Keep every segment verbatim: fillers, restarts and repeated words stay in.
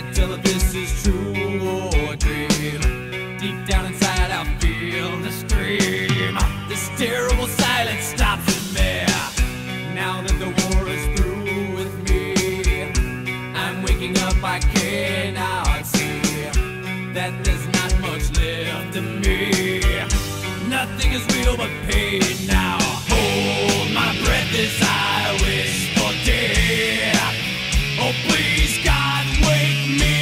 Can't tell if this is true or a dream. Deep down inside I feel the scream. This terrible silence stops in me. Now that the war is through with me, I'm waking up, I cannot see that there's not much left of me. Nothing is real but pain now. Hold my breath as I wish for death. Oh please God, wake me.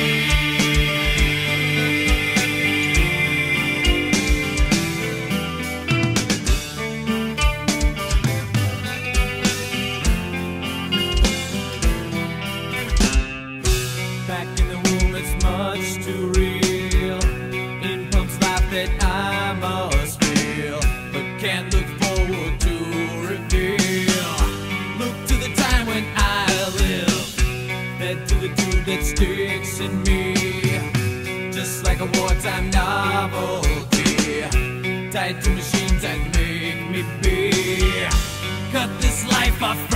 Back in the womb it's much too real. In pumps life that I must feel, but can't look forward to reveal. Look to the time when I live, fed to the tube that sticks in me, just like a wartime novelty, tied to machines that make me be. Cut this life off.